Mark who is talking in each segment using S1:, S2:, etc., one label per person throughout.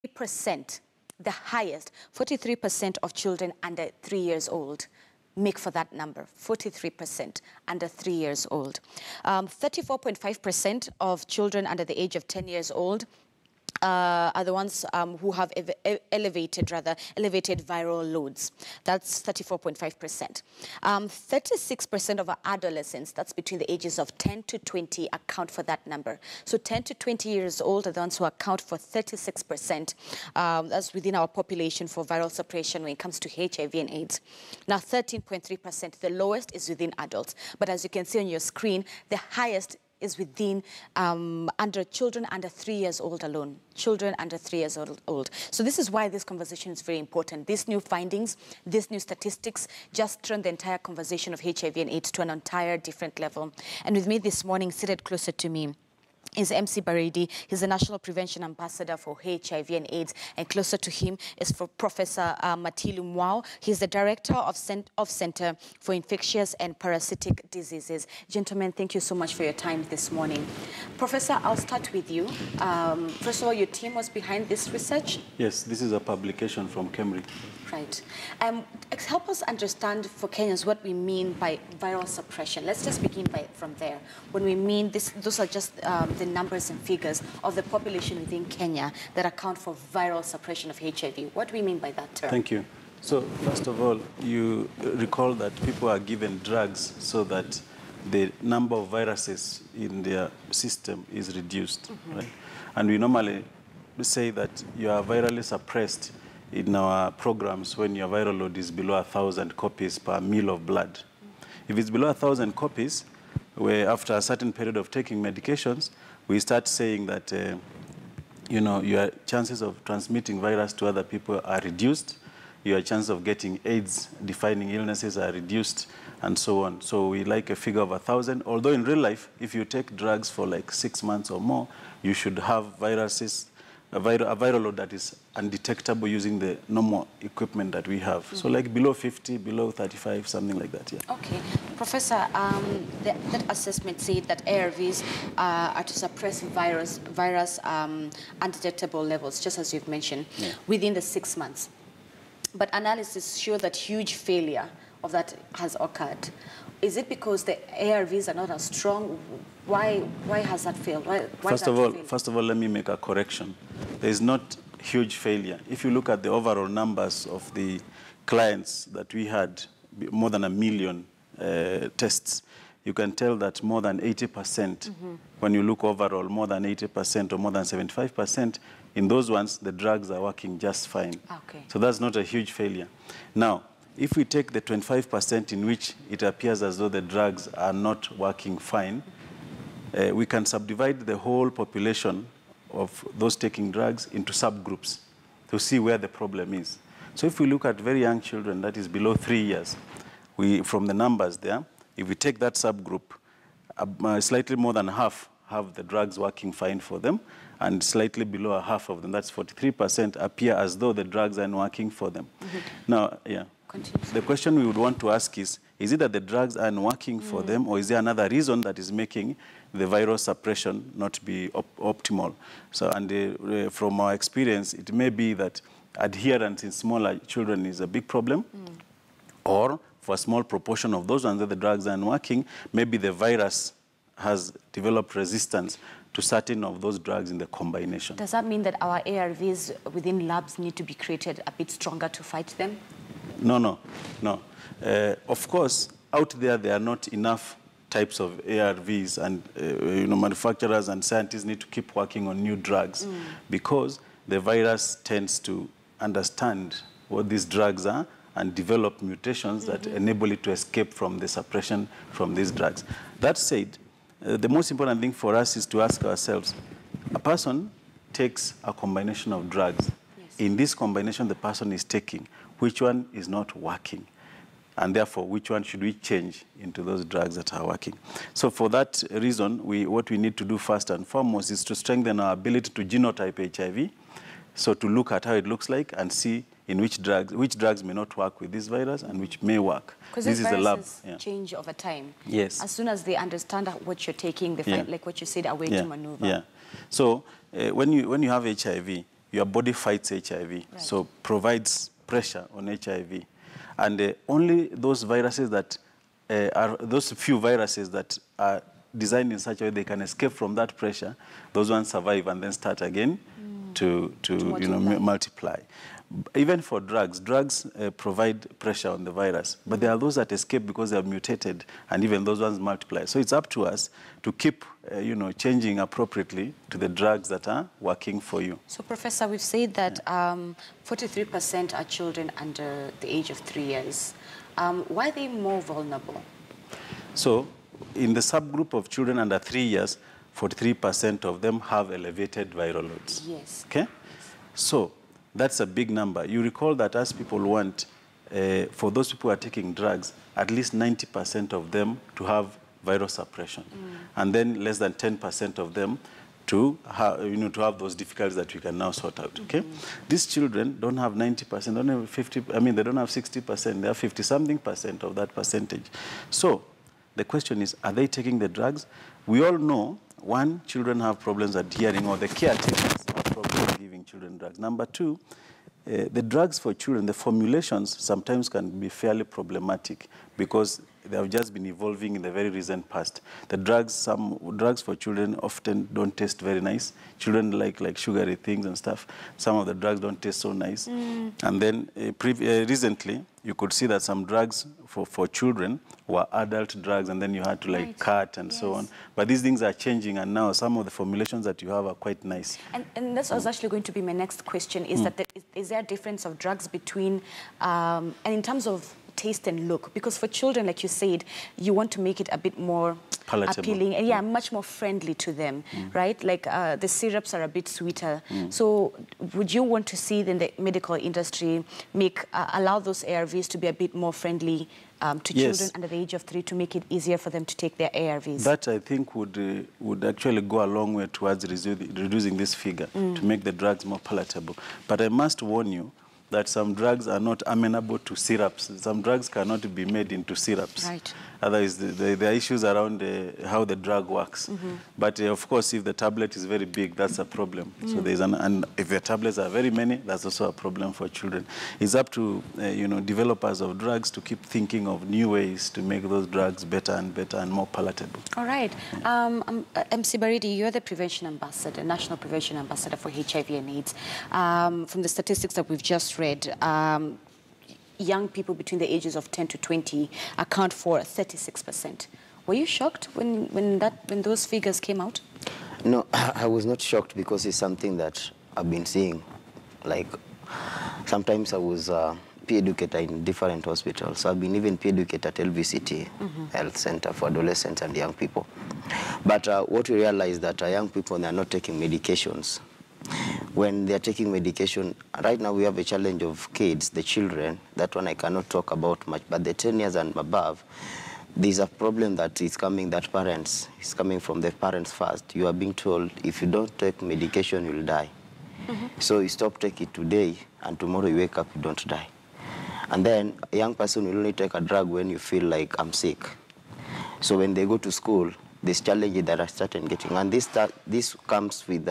S1: 43%, the highest, 43% of children under 3 years old make for that number, 43% under 3 years old. 34.5% of children under the age of 10 years old are the ones who have elevated viral loads. That's 34.5%. 36% of our adolescents, that's between the ages of 10 to 20, account for that number. So 10 to 20 years old are the ones who account for 36%. That's within our population for viral suppression when it comes to HIV and AIDS. Now 13.3%, the lowest is within adults. But as you can see on your screen, the highest is within children under 3 years old alone. Children under 3 years old. So this is why this conversation is very important. These new findings, these new statistics just turn the entire conversation of HIV and AIDS to an entire different level. And with me this morning, seated closer to me, is MC Baridi. He's the National Prevention Ambassador for HIV and AIDS. And closer to him is for Professor Matilu Mwao. He's the Director of Center for Infectious and Parasitic Diseases. Gentlemen, thank you so much for your time this morning. Professor, I'll start with you. First of all, your team was behind this research?
S2: Yes, this is a publication from Cambridge.
S1: Right. Help us understand for Kenyans what we mean by viral suppression. Let's just begin from there. When we mean this, those are just the numbers and figures of the population within Kenya that account for viral suppression of HIV. What do we mean by that term?
S2: Thank you. So, first of all, you recall that people are given drugs so that the number of viruses in their system is reduced, right? And we normally say that you are virally suppressed in our programs when your viral load is below 1,000 copies per ml of blood. If it's below 1,000 copies, where after a certain period of taking medications, we start saying that, your chances of transmitting virus to other people are reduced, your chance of getting AIDS-defining illnesses are reduced, and so on. So we like a figure of 1,000, although in real life, if you take drugs for like 6 months or more, you should have a viral load that is undetectable using the normal equipment that we have. So like below 50, below 35, something like that, yeah.
S1: Okay. Professor, that assessment said that ARVs are to suppress virus undetectable levels, just as you've mentioned, within the 6 months. But analysis show that huge failure of that has occurred. Is it because the ARVs are not as strong? Why has that failed?
S2: First of all, let me make a correction. There is not huge failure. If you look at the overall numbers of the clients that we had, more than 1 million tests, you can tell that more than 80%, when you look overall, more than 80% or more than 75%, in those ones, the drugs are working just fine.
S1: Okay.
S2: So that's not a huge failure. Now, if we take the 25% in which it appears as though the drugs are not working fine, we can subdivide the whole population of those taking drugs into subgroups to see where the problem is. So if we look at very young children, that is below 3 years, from the numbers there, if we take that subgroup, slightly more than half have the drugs working fine for them, and slightly below a half of them, that's 43%, appear as though the drugs aren't working for them. Now, continue. The question we would want to ask is it that the drugs aren't working for them, or is there another reason that is making the viral suppression not be optimal? So, and from our experience, it may be that adherence in smaller children is a big problem, or for a small proportion of those ones that the drugs aren't working, maybe the virus has developed resistance to certain of those drugs in the combination.
S1: Does that mean that our ARVs within labs need to be created a bit stronger to fight them?
S2: No. Of course, out there are not enough types of ARVs, and manufacturers and scientists need to keep working on new drugs because the virus tends to understand what these drugs are and develop mutations that enable it to escape from the suppression from these drugs. That said, the most important thing for us is to ask ourselves, a person takes a combination of drugs. Yes. In this combination the person is taking, which one is not working? And therefore, which one should we change into those drugs that are working? So for that reason, what we need to do first and foremost is to strengthen our ability to genotype HIV, so to look at how it looks like and see in which drugs may not work with this virus and which may work.
S1: Because these viruses change over time.
S2: Yes.
S1: As soon as they understand what you're taking, they find, like what you said, a way to maneuver.
S2: Yeah. So when you have HIV, your body fights HIV, so provides pressure on HIV. And only those viruses that are those few viruses that are designed in such a way they can escape from that pressure, those ones survive and then start again to multiply. Even for drugs provide pressure on the virus, but there are those that escape because they are mutated, and even those ones multiply. So it's up to us to keep, changing appropriately to the drugs that are working for you.
S1: So, Professor, we've said that 43% are children under the age of 3 years. Why are they more vulnerable?
S2: So, in the subgroup of children under 3 years, 43% of them have elevated viral loads.
S1: Yes.
S2: Okay? So, that's a big number. You recall that as people want, for those people who are taking drugs, at least 90% of them to have viral suppression. And then less than 10% of them to have those difficulties that we can now sort out, okay? These children don't have 90%, don't have 50, they don't have 60%, they have 50-something% of that percentage. So the question is, are they taking the drugs? We all know, one, children have problems adhering, or the caretakers have problems giving children drugs. Number two, the drugs for children, the formulations sometimes can be fairly problematic because they have just been evolving in the very recent past. The drugs, some drugs for children often don't taste very nice. Children like sugary things and stuff. Some of the drugs don't taste so nice. And then recently, you could see that some drugs for children were adult drugs, and then you had to cut and so on. But these things are changing, and now some of the formulations that you have are quite nice.
S1: And this was actually going to be my next question, is that is there a difference of drugs between, and in terms of taste and look? Because for children, like you said, you want to make it a bit more palatable, appealing, and much more friendly to them, right? Like the syrups are a bit sweeter. So would you want to see then the medical industry allow those ARVs to be a bit more friendly to children under the age of 3, to make it easier for them to take their ARVs?
S2: That, I think, would actually go a long way towards reducing this figure, to make the drugs more palatable. But I must warn you that some drugs are not amenable to syrups. Some drugs cannot be made into syrups.
S1: Right.
S2: Otherwise, there are issues around how the drug works. But of course, if the tablet is very big, that's a problem. So there's and if the tablets are very many, that's also a problem for children. It's up to developers of drugs to keep thinking of new ways to make those drugs better and more palatable. All right.
S1: MC Baridi, you're the prevention ambassador, national prevention ambassador for HIV and AIDS. From the statistics that we've just read, young people between the ages of 10 to 20 account for 36%. Were you shocked when those figures came out?
S3: No, I was not shocked, because it's something that I've been seeing. Like, sometimes I was peer educator in different hospitals. So I've been even peer educator at LVCT, Health Center for Adolescents and Young People. But what we realized that young people, they are not taking medications. When they're taking medication, right now we have a challenge of kids, the children. That one I cannot talk about much, but the 10 years and above, there's a problem that is coming, that it's coming from the parents first. You are being told, if you don't take medication, you'll die. So you stop taking it today, and tomorrow you wake up, you don't die. And then a young person will only take a drug when you feel like, I'm sick. So when they go to school, there's challenges that are starting getting, and this comes with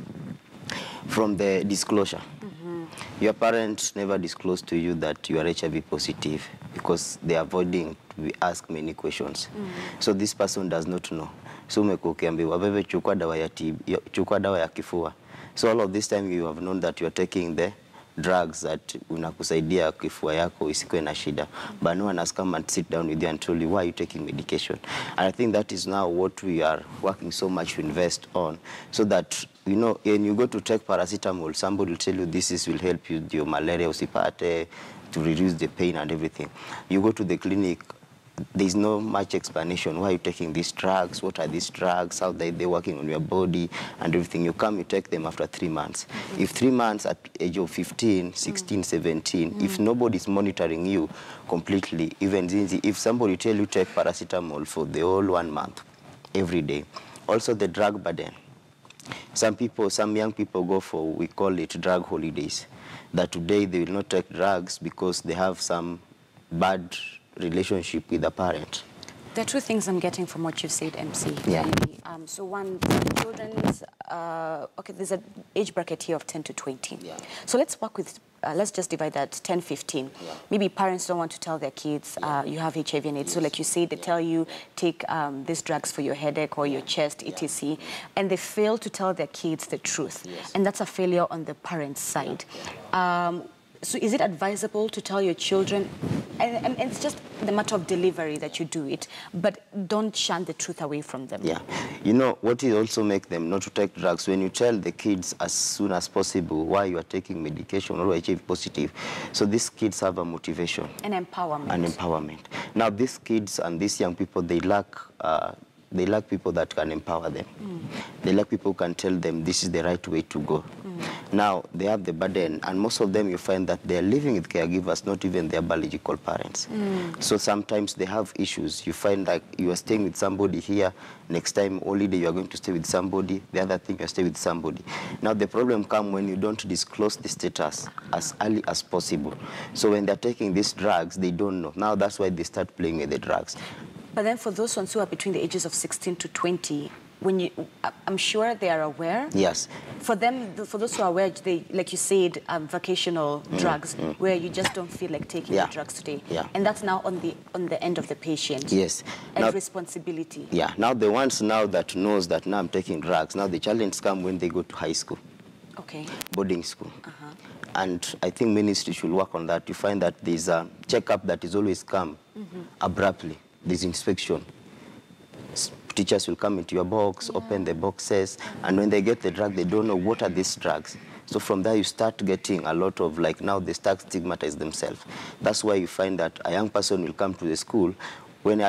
S3: from the disclosure. Your parents never disclose to you that you are HIV positive, because they are avoiding to ask many questions. So this person does not know. So umekuambiwa wewe chukua dawa ya kifua. So all of this time you have known that you are taking the drugs that unakusaidia kifua yako isikuwe na shida. But no one has come and sit down with you and told you, why are you taking medication? And I think that is now what we are working so much to invest on, so that, when you go to take paracetamol, somebody will tell you this will help you, your malaria usipate, to reduce the pain and everything. You go to the clinic, there's no much explanation. Why are you taking these drugs? What are these drugs? How are they working on your body and everything? You come, you take them after 3 months. If 3 months at age of 15, 16, 17, if nobody's monitoring you completely, even if somebody tell you take paracetamol for the whole 1 month, every day. Also the drug burden. Some young people go for, we call it drug holidays, that today they will not take drugs because they have some bad relationship with the parent.
S1: There are two things I'm getting from what you've said, MC.
S3: Yeah.
S1: So one, children's, okay, there's an age bracket here of 10 to 20.
S3: Yeah.
S1: So let's work with, let's just divide that 10, 15.
S3: Yeah.
S1: Maybe parents don't want to tell their kids you have HIV and AIDS. Yes. So like you say, they tell you, take these drugs for your headache or your chest, etc. And they fail to tell their kids the truth.
S3: Yes.
S1: And that's a failure on the parents' side. So is it advisable to tell your children, and it's just the matter of delivery that you do it, but don't shun the truth away from them?
S3: Yeah. You know, what will also make them not to take drugs, when you tell the kids as soon as possible why you are taking medication or HIV positive, so these kids have a motivation.
S1: An empowerment.
S3: An empowerment. Now, these kids and these young people, they lack people that can empower them. They lack people who can tell them this is the right way to go. Now, they have the burden, and most of them you find that they are living with caregivers, not even their biological parents. So sometimes they have issues. You find like you are staying with somebody here, next time holiday you are going to stay with somebody, the other thing you stay with somebody. Now, the problem comes when you don't disclose the status as early as possible. So when they're taking these drugs, they don't know. Now, that's why they start playing with the drugs.
S1: But then for those ones who are between the ages of 16 to 20, I'm sure they are aware.
S3: Yes.
S1: For them, for those who are aware, they, like you said, vocational drugs, where you just don't feel like taking the drugs today.
S3: Yeah.
S1: And that's now on the end of the patient.
S3: Yes.
S1: And
S3: now,
S1: responsibility.
S3: Yeah. Now the ones now that knows that now I'm taking drugs, now the challenge comes when they go to high school.
S1: Okay.
S3: Boarding school. And I think ministry should work on that. You find that there's a checkup that is always come abruptly. There's inspection. Teachers will come into your box, open the boxes, and when they get the drug, they don't know what are these drugs. So from there, you start getting a lot of, like, now they start stigmatize themselves. That's why you find that a young person will come to the school. When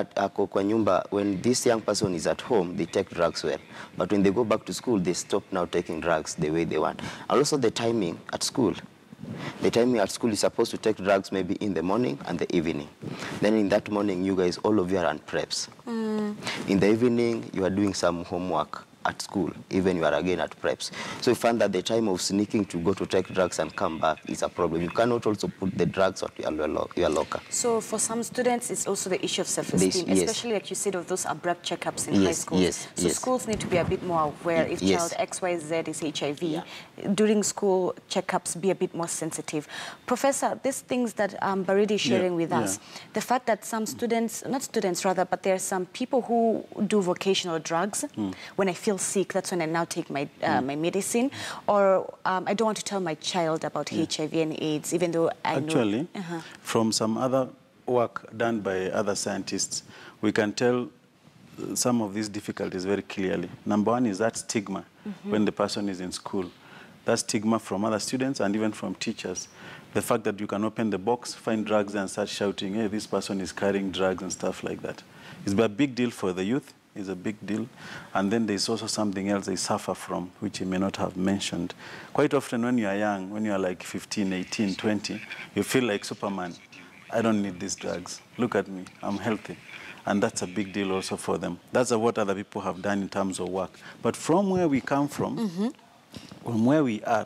S3: this young person is at home, they take drugs well. But when they go back to school, they stop now taking drugs the way they want. And also the timing at school. The timing at school is supposed to take drugs maybe in the morning and the evening. Then in that morning, you guys, all of you are on preps. In the evening, you are doing some homework at school, even you are again at preps. So you find that the time of sneaking to go to take drugs and come back is a problem. You cannot also put the drugs at your locker.
S1: So for some students, it's also the issue of self-esteem, especially like you said, of those abrupt checkups in high school. So schools need to be a bit more aware if child XYZ is HIV. During school checkups, be a bit more sensitive. Professor, these things that Baridi is sharing with us, the fact that some students, not students rather, but there are some people who do vocational drugs. When I feel sick, that's when I now take my my medicine. Or I don't want to tell my child about HIV and AIDS, even though I know...
S2: Actually, from some other work done by other scientists, we can tell some of these difficulties very clearly. Number one is that stigma when the person is in school. That stigma from other students and even from teachers. The fact that you can open the box, find drugs and start shouting, hey, this person is carrying drugs and stuff like that. It's a big deal for the youth. Is a big deal. And then there's also something else they suffer from, which you may not have mentioned. Quite often when you are young, when you are like 15, 18, 20, you feel like Superman. I don't need these drugs. Look at me, I'm healthy. And that's a big deal also for them. That's what other people have done in terms of work. But from where we come from, from where we are,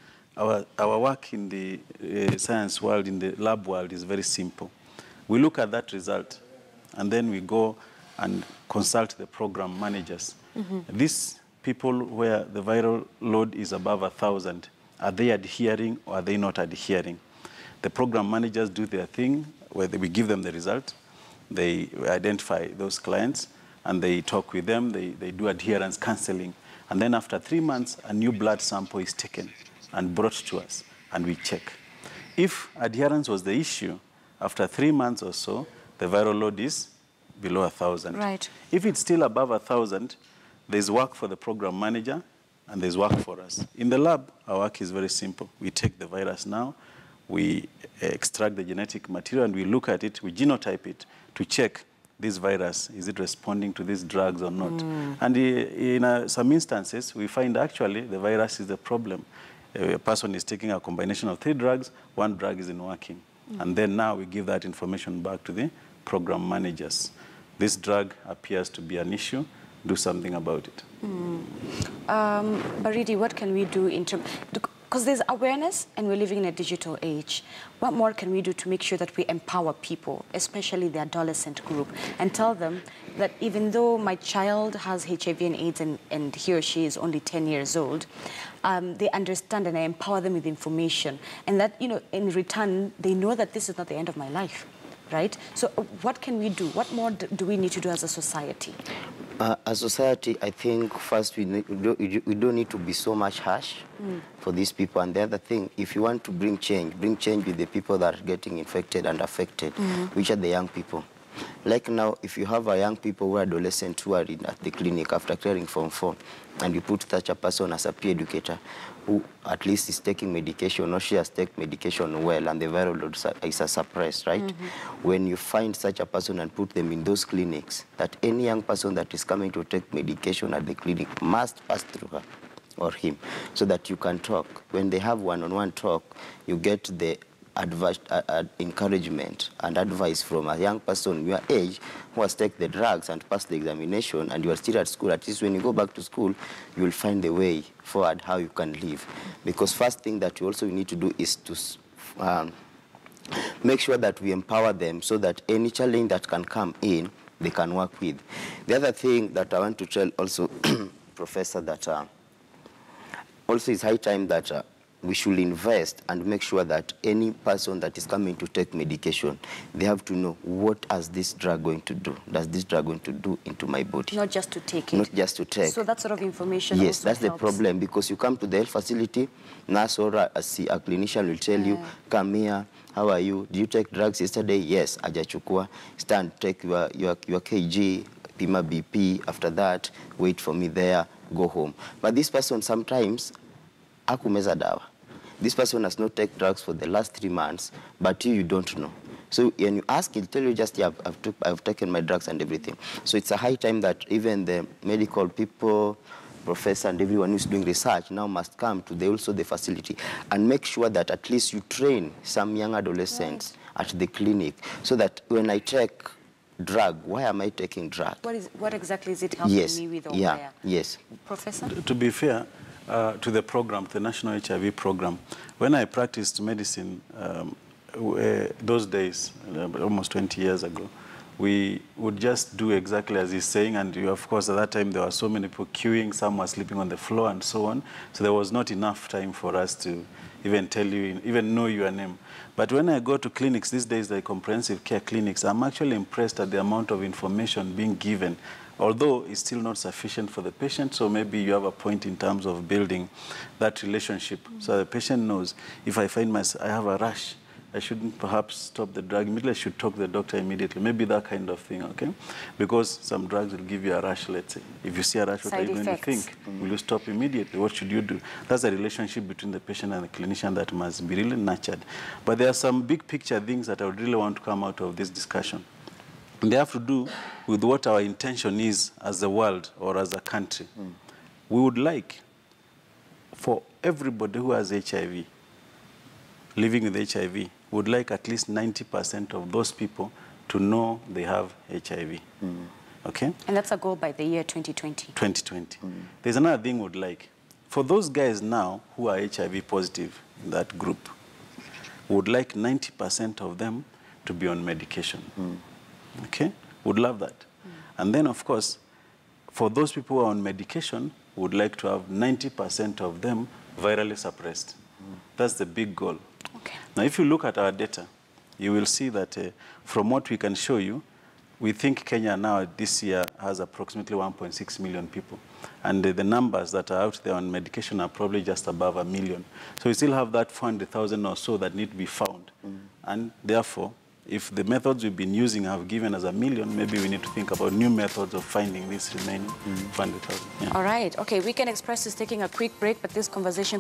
S2: our work in the science world, in the lab world is very simple. We look at that result, and then we go and consult the program managers. These people where the viral load is above 1,000, are they adhering or are they not adhering? The program managers do their thing, where we give them the result, they identify those clients, and they talk with them, they do adherence counseling. And then after 3 months, a new blood sample is taken and brought to us, and we check. If adherence was the issue, after 3 months or so, the viral load is below 1,000.
S1: Right.
S2: If it's still above 1,000, there's work for the program manager and there's work for us. In the lab, our work is very simple. We take the virus now, we extract the genetic material, and we look at it, we genotype it to check this virus, is it responding to these drugs or not? And in some instances, we find actually the virus is the problem. A person is taking a combination of 3 drugs, 1 drug isn't working. And then now we give that information back to the program managers. This drug appears to be an issue. Do something about it.
S1: Baridi, what can we do in terms... Because there's awareness and we're living in a digital age. What more can we do to make sure that we empower people, especially the adolescent group, and tell them that even though my child has HIV and AIDS and he or she is only 10 years old, they understand, and I empower them with information. And that, you know, in return, they know that this is not the end of my life, right? So what can we do? What more do we need to do as a society?
S3: As a society, I think first we don't need to be so much harsh for these people. And the other thing, if you want to bring change with the people that are getting infected and affected, which are the young people. Like now, if you have a young people who are adolescents who are at the clinic after clearing Form 4, and you put such a person as a peer educator who at least is taking medication, or she has taken medication well, and the viral load is suppressed, right? When you find such a person and put them in those clinics, that any young person that is coming to take medication at the clinic must pass through her or him, so that you can talk. When they have one-on-one talk, you get the encouragement and advice from a young person your age who has taken the drugs and passed the examination, and you are still at school. At least when you go back to school, you will find the way forward how you can live. Because first thing that you also need to do is to make sure that we empower them so that any challenge that can come in, they can work with. The other thing that I want to tell also, Professor, that also it's high time that we should invest and make sure that any person that is coming to take medication, they have to know, what is this drug going to do? Does this drug going to do into my body?
S1: Not just to take it.
S3: Not just to take.
S1: So that sort of information
S3: yes,
S1: also
S3: that's
S1: helps.
S3: the problem, because you come to the health facility, nurse or a clinician will tell you, come here, how are you? Did you take drugs yesterday? Yes, ajachukua. Stand, take your kg, pima BP, after that, wait for me there, go home. But this person sometimes, akumeza dawa. This person has not taken drugs for the last 3 months, but you don't know. So when you ask, he'll tell you just, yeah, I've taken my drugs and everything. So it's a high time that even the medical people, professor and everyone who's doing research now must come to the facility and make sure that at least you train some young adolescents at the clinic, so that when I take drug, why am I taking drug?
S1: What exactly is it helping me with?
S3: Yes.
S1: Professor?
S2: To be fair, to the program, the National HIV program, when I practiced medicine those days, almost 20 years ago, we would just do exactly as he's saying, and of course at that time there were so many people queuing, some were sleeping on the floor and so on, so there was not enough time for us to even tell you, even know your name. But when I go to clinics these days, like comprehensive care clinics, I'm actually impressed at the amount of information being given, although it's still not sufficient for the patient. So maybe you have a point in terms of building that relationship. So the patient knows, if I find I have a rash, I shouldn't perhaps stop the drug immediately. I should talk to the doctor immediately. Maybe that kind of thing, okay? Because some drugs will give you a rash, let's say. If you see a rash, what are you going to think? Will you stop immediately? What should you do? That's a relationship between the patient and the clinician that must be really nurtured. But there are some big picture things that I would really want to come out of this discussion. And they have to do with what our intention is as a world or as a country. We would like for everybody who has HIV, living with HIV, would like at least 90% of those people to know they have HIV. Okay?
S1: And that's a goal by the year 2020.
S2: 2020. There's another thing we'd like. For those guys now who are HIV positive in that group, we would like 90% of them to be on medication. Okay? Would love that. And then, of course, for those people who are on medication, we would like to have 90% of them virally suppressed. That's the big goal.
S1: Okay.
S2: Now, if you look at our data, you will see that from what we can show you, we think Kenya now this year has approximately 1.6 million people. And the numbers that are out there on medication are probably just above 1 million. So we still have that 400,000 or so that need to be found. And therefore, if the methods we've been using have given us 1 million, maybe we need to think about new methods of finding this remaining 400,000.
S1: All right. Okay, Weekend Express is taking a quick break, but this conversation